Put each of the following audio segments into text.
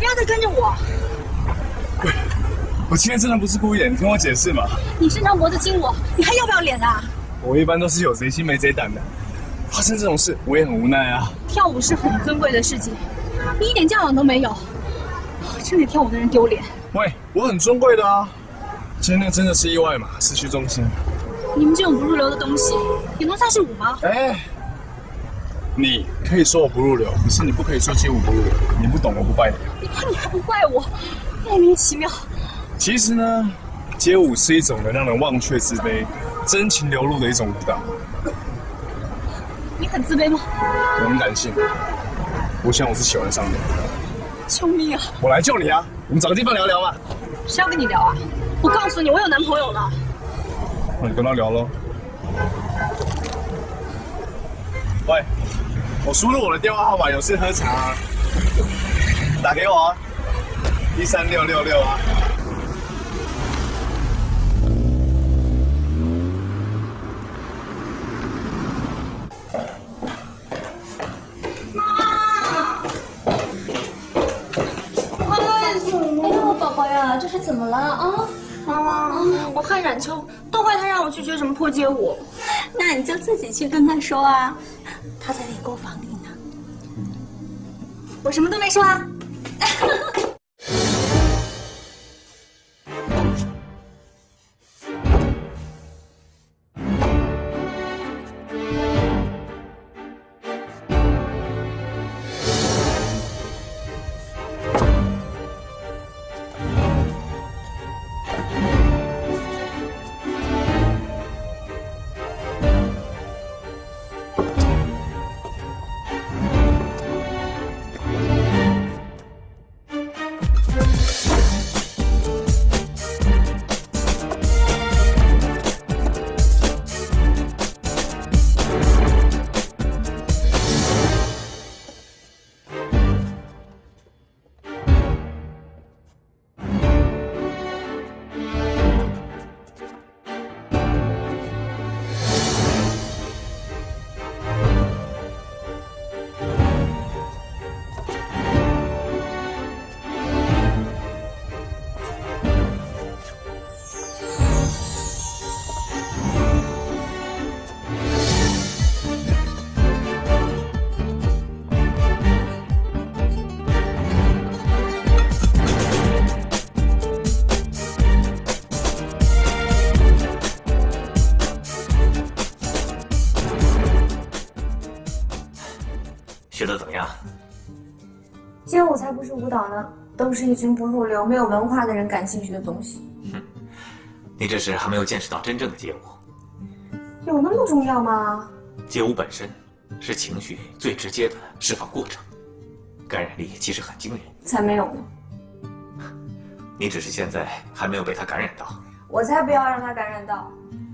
要再跟着我。 我今天真的不是故意的，你听我解释嘛。 你伸长脖子亲我，你还要不要脸啊？ 我一般都是有贼心没贼胆的，发生这种事我也很无奈啊。 跳舞是很尊贵的事情，你一点教养都没有，真给跳舞的人丢脸。 喂，我很尊贵的啊。今天那真的是意外嘛，失去重心。 你们这种不入流的东西，也能算是舞吗？ 哎，你可以说我不入流，可是你不可以说街舞不入流。你不懂，我不怪你。 你还不怪我，莫名其妙。 其实呢，街舞是一种能让人忘却自卑、真情流露的一种舞蹈。 你很自卑吗？ 我很感性，我想我是喜欢上你。 救命啊！ 我来救你啊！我们找个地方聊聊吧。 谁要跟你聊啊？我告诉你，我有男朋友了。 那你跟他聊喽。喂，我输入我的电话号码，有事喝茶啊，打给我啊，13666啊。 这是怎么了啊？ 妈妈，我看冉秋都怪他让我去学什么破街舞， 那你就自己去跟他说啊，他在练功房里呢。 我什么都没说啊。 学得怎么样？ 街舞才不是舞蹈呢，都是一群不入流、没有文化的人感兴趣的东西。 你这是还没有见识到真正的街舞。 有那么重要吗？ 街舞本身是情绪最直接的释放过程，感染力其实很惊人。 才没有呢！ 你只是现在还没有被它感染到。 我才不要让它感染到。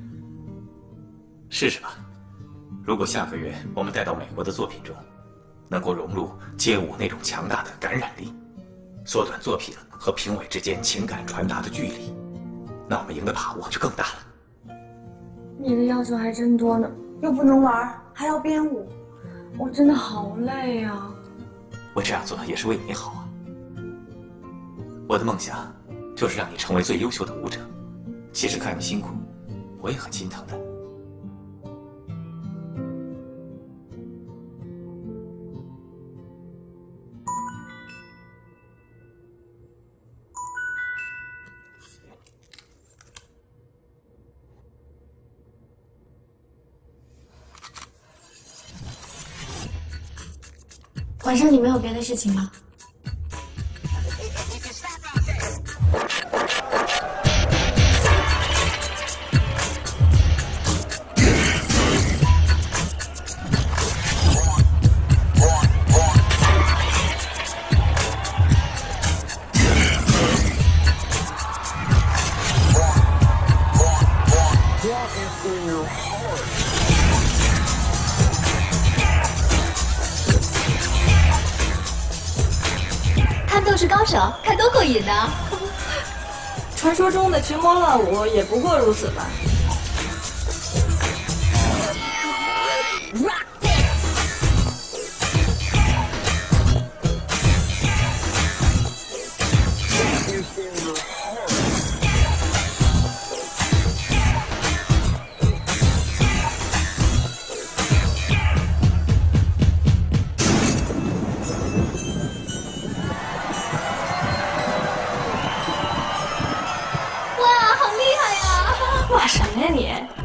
试试吧，如果下个月我们带到美国的作品中，能够融入街舞那种强大的感染力，缩短作品和评委之间情感传达的距离，那我们赢的把握就更大了。 你的要求还真多呢，又不能玩，还要编舞，我真的好累啊！ 我这样做也是为你好啊。我的梦想就是让你成为最优秀的舞者。其实看你辛苦，我也很心疼的。 晚上你没有别的事情吗？ 斗士高手，看多过瘾呢！ 传说中的群魔乱舞也不过如此吧。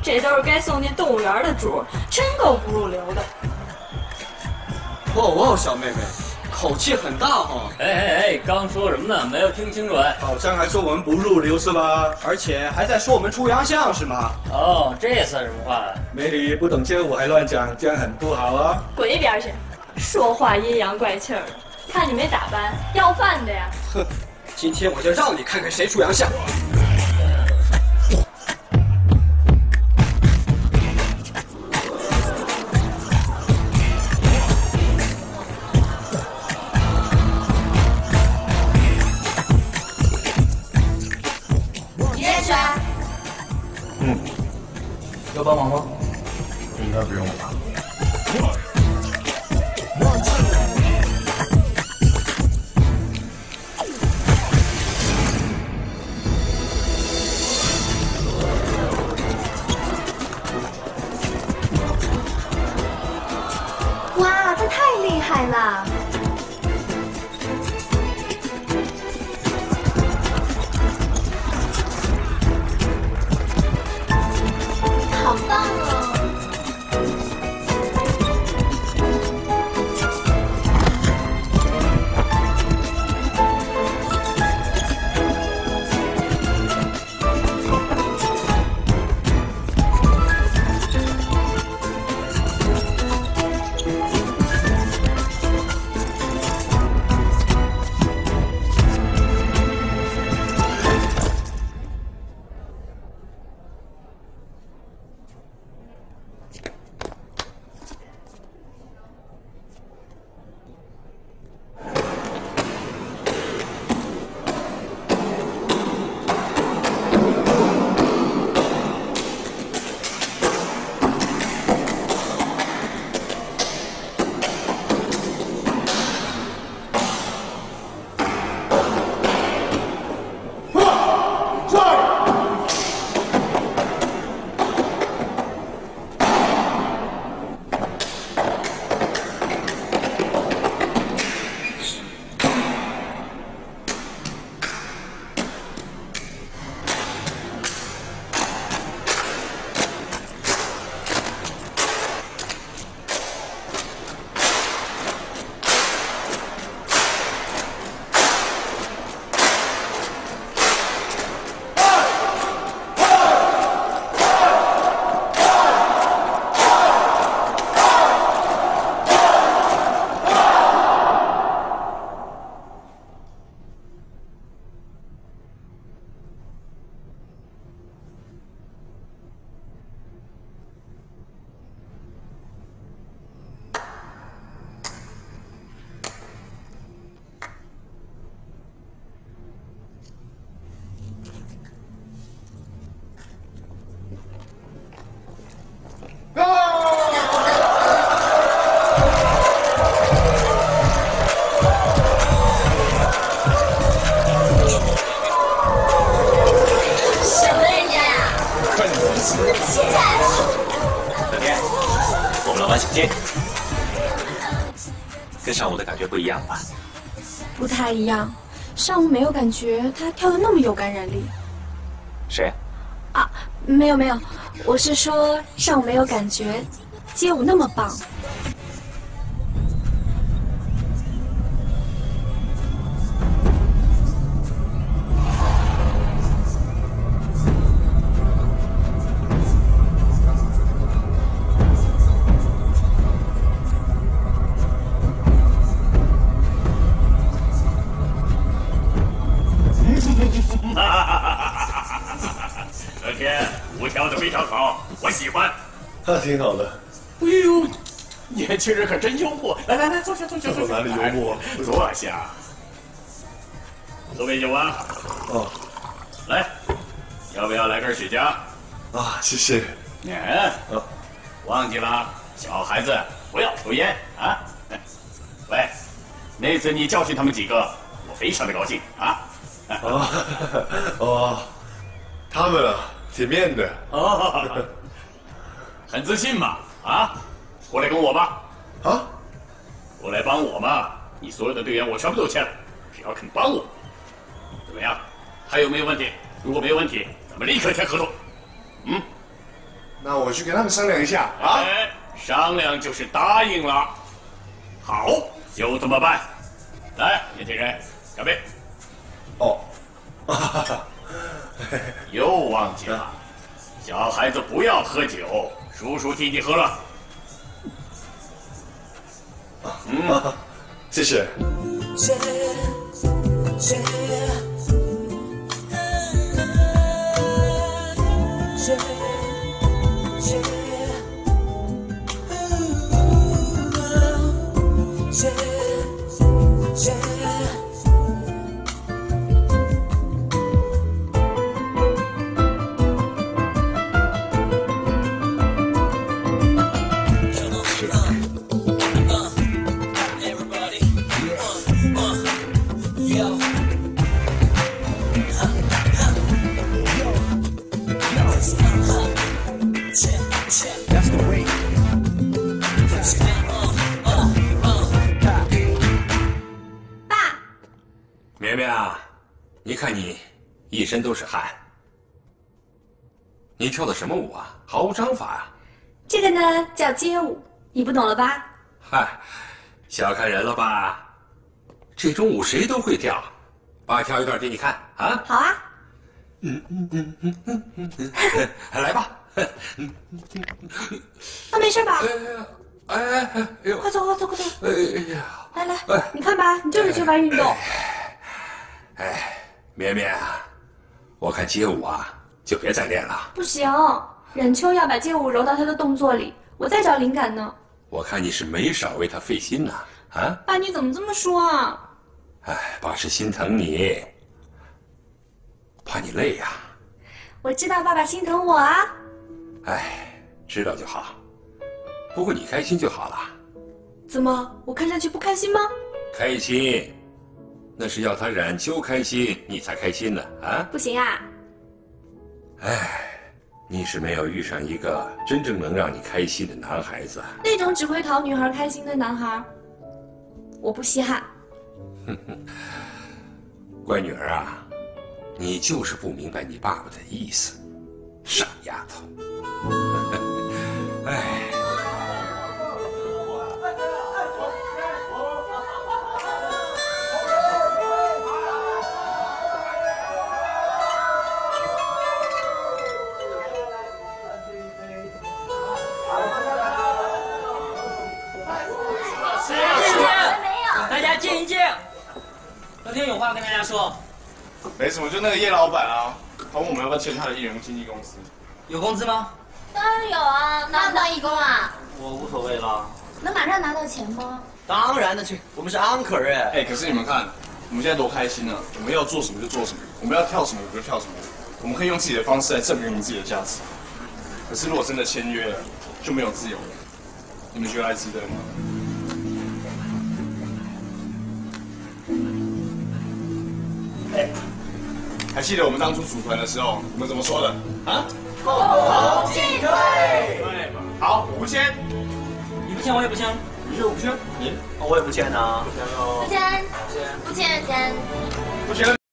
这都是该送进动物园的猪，真够不入流的。 哇，小妹妹，口气很大哈！ 哎，刚说什么呢？没有听清楚哎。 好像还说我们不入流是吧？ 而且还在说我们出洋相是吗？ 哦，这算什么话？ 美女不懂街舞还乱讲，这样很不好啊！ 滚一边去！说话阴阳怪气儿的，看你没打扮，要饭的呀！ 哼，今天我就让你看看谁出洋相。 要帮忙吗？应该不用吧。 哇，这太厉害了！好棒哦！ 跟上午的感觉不一样吧？ 不太一样，上午没有感觉他跳得那么有感染力。 谁？ 啊，没有，我是说上午没有感觉街舞那么棒。 这天舞跳得非常好，我喜欢。 挺好的。 哎呦，年轻人可真幽默！来，坐下。 我哪里幽默？ 坐下。喝杯酒啊。 哦。 来，要不要来根雪茄？ 啊，谢谢。 忘记了，小孩子不要抽烟啊。喂，那次你教训他们几个，我非常的高兴啊。 他们啊，挺面的。 很自信嘛，啊，过来跟我吧。 啊， 过来帮我嘛！你所有的队员我全部都签了，只要肯帮我，怎么样？还有没有问题？如果没有问题，咱们立刻签合同。 那我去跟他们商量一下啊。 商量就是答应了。好，就这么办。来，年轻人，干杯。 哦， 又忘记了，小孩子不要喝酒，叔叔替你喝了。 谢谢。 绵绵啊，你看你一身都是汗，你跳的什么舞啊？毫无章法啊！ 这个呢叫街舞，你不懂了吧？ 嗨，小看人了吧？这种舞谁都会跳，爸跳一段给你看啊！ 好啊。 来吧。 那没事吧？ 哎呦！ 快走快走快走！ 哎呀！ 来，你看吧，你就是缺乏运动。 绵绵啊，我看街舞啊，就别再练了。 不行，冉秋要把街舞揉到他的动作里，我在找灵感呢。 我看你是没少为他费心呐，啊？ 爸，你怎么这么说啊？ 爸是心疼你，怕你累呀。 我知道爸爸心疼我啊。 知道就好。不过你开心就好了。 怎么，我看上去不开心吗？ 开心，那是要他冉秋开心，你才开心呢，啊？ 不行啊。 你是没有遇上一个真正能让你开心的男孩子。 那种只会讨女孩开心的男孩，我不稀罕。 乖女儿啊，你就是不明白你爸爸的意思，傻丫头。 大家静一静。昨天有话跟大家说。 没什么，就那个叶老板啊，他问我们要不要签他的艺人经纪公司。 有工资吗？ 当然有啊，拿不当义工啊？ 我无所谓了。 能马上拿到钱吗？ 当然的，我们是 anchor 哎。 可是你们看，我们现在多开心啊！我们要做什么就做什么，我们要跳什么我就跳什么，我们可以用自己的方式来证明我们自己的价值。可是如果真的签约了，就没有自由了。你们觉得还值得吗？还记得我们当初组团的时候，我们怎么说的啊？共同进退。对嘛？好，我不签。 你不签，我也不签。 你就不签？ 我也不签啊。 不签，不签，签。 不签。